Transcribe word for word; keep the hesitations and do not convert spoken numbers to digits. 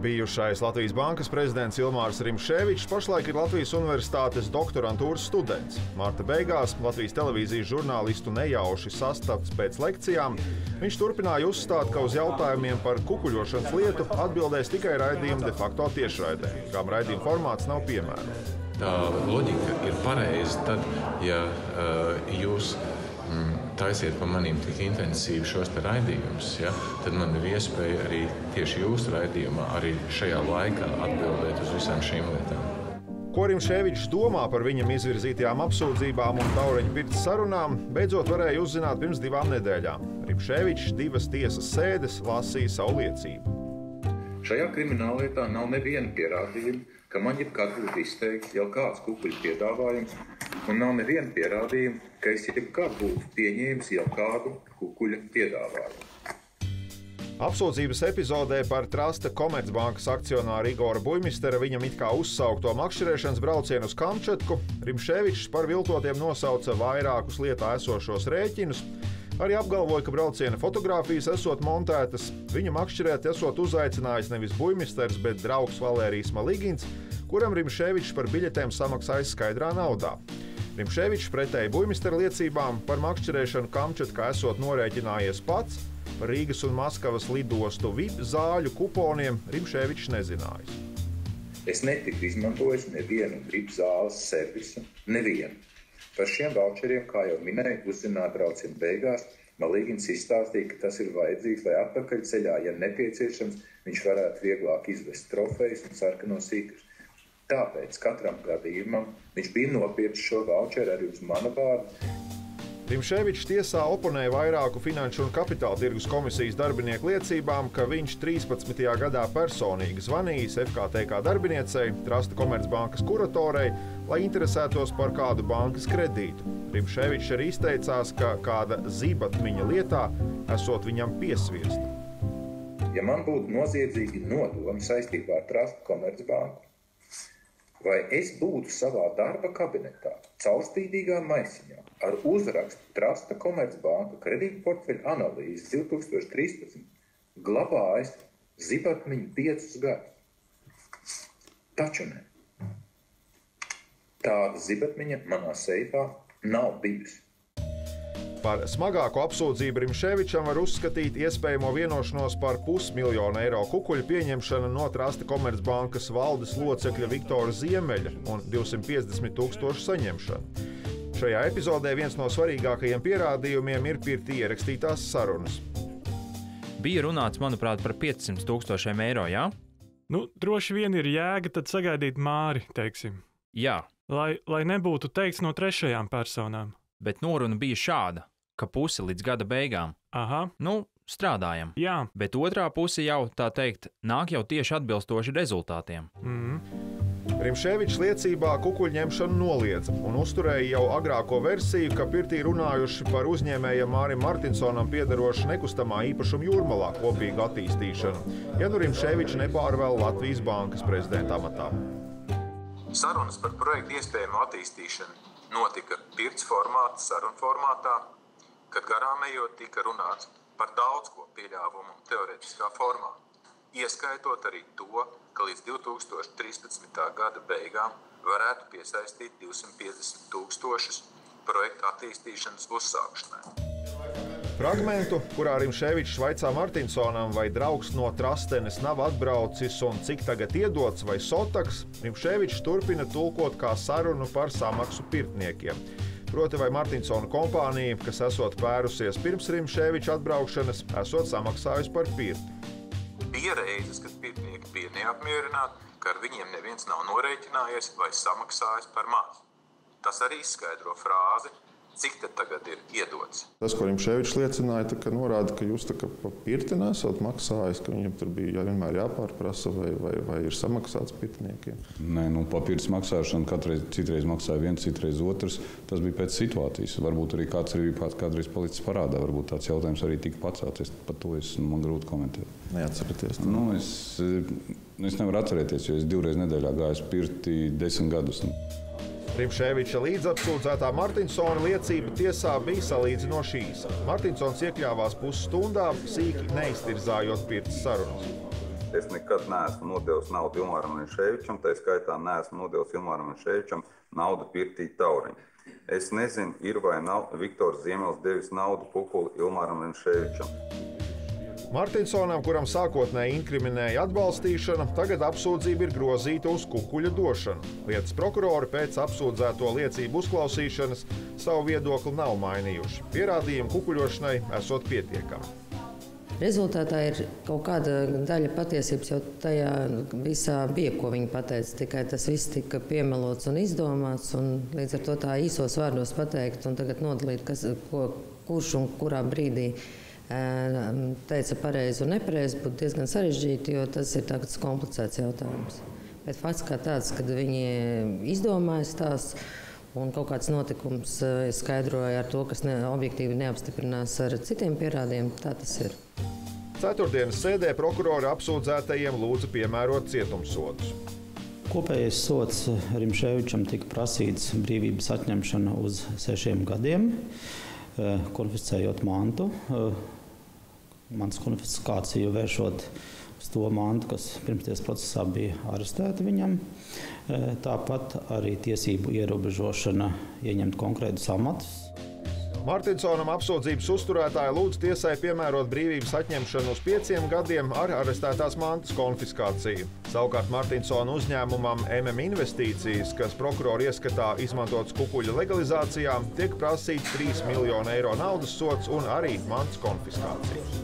Bijušais Latvijas bankas prezidents Ilmārs Rimšēvičs pašlaik ir Latvijas Universitātes doktorantūras students. Marta beigās Latvijas televīzijas žurnālistu nejauši sastapts pēc lekcijām. Viņš turpināja uzstāt, ka uz jautājumiem par kukuļošanas lietu atbildēs tikai raidījuma de facto tiešraidē, kam raidījuma formāts nav piemērots. Tā loģika ir pareiza tad, ja uh, jūs mm, taisiet pa manīm tik intensīvi šos te raidījumus, ja, tad man ir iespēja arī tieši jūsu raidījumā arī šajā laikā atbildēt uz visām šīm lietām. Ko Rimšēvičs domā par viņam izvirzītajām apsūdzībām un Taureņa pirts sarunām, beidzot varēja uzzināt pirms divām nedēļām. Rimšēvičs divas tiesas sēdes lasīja savu liecību. Šajā krimināllietā nav neviena pierādījuma, ka man jebkad būtu izteikts jau kāds kukuļu piedāvājums, un nav neviena pierādījuma, ka es jebkad būtu pieņēmis jau kādu kukuļa piedāvājumu. Apsūdzības epizodē par Trasta Komercbankas akcionāru Igora Buļmistera viņam it kā uzsaukto makšķerēšanas braucienu uz Kamčatku, Rimšēvičs par viltotiem nosauca vairākus lietā esošos rēķinus, arī apgalvoja, ka brauciena fotogrāfijas esot montētas, viņa makšķerēt esot uzaicinājis nevis Buļmisters, bet draugs Valērijs Maligins, kuram Rimšēvičs par biļetēm samaksājis skaidrā naudā. Rimšēvičs pretēji Buļmistera liecībām par makšķerēšanu Kamčatkā esot norēķinājies pats, par Rīgas un Maskavas lidostu V I P zāļu kuponiem Rimšēvičs nezinājas. Es netiku izmantojis nevienu V I P zāles servisu, nevienu. Par šiem vaučeriem, kā jau minēju, uzzināja brauciena beigās, Maligins izstāstīja, ka tas ir vajadzīgs, lai atpakaļ ceļā, ja nepieciešams, viņš varētu vieglāk izvest trofejus un sarkanos sīkus. Tāpēc katram gadījumam viņš bija nopircis šo vaučeru arī uz mana vārdu. Rimšēvičs tiesā oponēja vairāku finanšu un kapitāla tirgus komisijas darbinieku liecībām, ka viņš trīspadsmitajā gadā personīgi zvanījis F K T K darbiniecei, Trasta Komercbankas kuratorei, lai interesētos par kādu bankas kredītu. Rimšēvičs arī izteicās, ka kāda zībatmiņa lietā esot viņam piesviesta. Ja man būtu noziedzīgi nodomi saistībā ar Trasta Komercbanku, vai es būtu savā darba kabinetā, caurspīdīgā maisiņā, ar uzrakstu Trasta Komercbanka kredītportfeļa analīzes divi tūkstoši trīspadsmit glabājis zibatmiņu piecus gadus. Taču ne. Tāda zibatmiņa manā seifā nav bijusi. Par smagāko apsūdzību Rimšēvičam var uzskatīt iespējamo vienošanos par pusmiljonu eiro kukuļu pieņemšanu no Trasta Komercbankas valdes locekļa Viktora Ziemeļa un divsimt piecdesmit tūkstošu saņemšanu. Šajā epizodē viens no svarīgākajiem pierādījumiem ir pirtī ierakstītās sarunas. Bija runāts, manuprāt, par piecsimt tūkstošiem eiro, jā? Nu, droši vien ir jēga tad sagaidīt Māri, teiksim. Jā. Lai, lai nebūtu teikts no trešajām personām. Bet noruna bija šāda, ka puse līdz gada beigām. Aha. Nu, strādājam. Jā. Bet otrā puse jau, tā teikt, nāk jau tieši atbilstoši rezultātiem. Mhm. Rimšēvičs liecībā kukuļņemšanu noliedza un uzturēja jau agrāko versiju, ka pirtī runājuši par uzņēmējam Mārim Martinsonam piederošu nekustamā īpašuma Jūrmalā kopīgu attīstīšanu, ja nu Rimšēvičs nepārvēl Latvijas bankas prezidenta amatā. Sarunas par projektu iespējamu attīstīšanu notika pirts formāta, sarunu formātā, kad garām ejot tika runāts par daudz ko pieļāvumu teorētiskā formā, ieskaitot arī to, ka līdz divi tūkstoši trīspadsmitā gada beigām varētu piesaistīt divsimt piecdesmit tūkstošus projektu attīstīšanas uzsākšanai. Fragmentu, kurā Rimšēvičs vaicā Martinsonam, vai draugs no Trastenes nav atbraucis un cik tagad iedots vai sotaks, Rimšēvičs turpina tulkot kā sarunu par samaksu pirtniekiem. Proti, vai Martinsona kompānija, kas esot pērusies pirms Rimšēviča atbraukšanas, esot samaksājusi par pirti. Bija reizes, kad pirtnieki bija neapmierināti, ka ar viņiem neviens nav norēķinājies vai samaksājis par maz. Tas arī izskaidro frāzi, cik te tagad ir iedots. Tas, ko Rimšēvičs liecināja, tā, ka norāda, ka jūs tā kā pa pirti nesat maksājis, ka viņam tur bija jā, vienmēr jāpārprasa vai, vai, vai ir samaksāts pirtniekiem. Nē, nu, pa pirts maksāšanu katreiz, citreiz maksāja viens, citreiz otrs. Tas bija pēc situācijas. Varbūt arī kāds arī kādreiz palicis parādā. Varbūt tāds jautājums arī tika pacēlts. Par to es, man grūti komentēt. Neatcerieties. Nu, es, es nevaru atcerēties, jo es divreiz nedēļā gāju pirti desmit gadus. Rimšēviča līdzapsūdzētā Martinsona liecība tiesā bija salīdzinoši īsa. Martinsons iekļāvās pusstundā, sīki neiztirzājot pirts sarunas. Es nekad neesmu nodevis naudu Ilmāram Rinševičam, tā skaitā neesmu nodevis Ilmāram Rinševičam naudu pirtī Tauriņu. Es nezinu, ir vai nav Viktors Ziemels devis naudu Kukuli Ilmāram Rinševičam. Martinsonam, kuram sākotnēji inkriminēja atbalstīšana, tagad apsūdzība ir grozīta uz Kukuļa došanu. Lietas prokurori pēc apsūdzēto liecību uzklausīšanas savu viedokli nav mainījuši. Pierādījumi kukuļošanai esot pietiekami. Rezultātā ir kaut kāda daļa patiesības jau tajā visā bija, ko viņi pateica. Tikai tas viss tika piemelots un izdomāts, un līdz ar to tā īsos vārdos pateikt un tagad nodalīt, kas, ko, kurš un kurā brīdī teica pareizi un nepareizi, būtu diezgan sarežģīti, jo tas ir tāds komplicēts jautājums. Bet fakts kā tāds, kad viņi izdomāja stāsts un kaut kāds notikums skaidroja ar to, kas ne, objektīvi neapstiprinās ar citiem pierādījumiem, tā tas ir. Ceturtdienas sēdē prokurori apsūdzētajiem lūdza piemērot cietumsodus. Kopējais sods Rimševičam tika prasīts brīvības atņemšana uz sešiem gadiem, konfiscējot mantu. Mans konfiskāciju vēršot uz to mantu, kas pirmstiesas procesā bija arestēta viņam. Tāpat arī tiesību ierobežošana ieņemt konkrētus amatus. Martinsonam apsūdzības uzturētāji lūdz tiesai piemērot brīvības atņemšanu uz pieciem gadiem ar arestētās mantas konfiskāciju. Savukārt Martinsona uzņēmumam M M Investīcijas, kas prokurori ieskatā izmantotas Kukuļa legalizācijā, tiek prasīts trīs miljonu eiro naudas sods un arī mantas konfiskācija.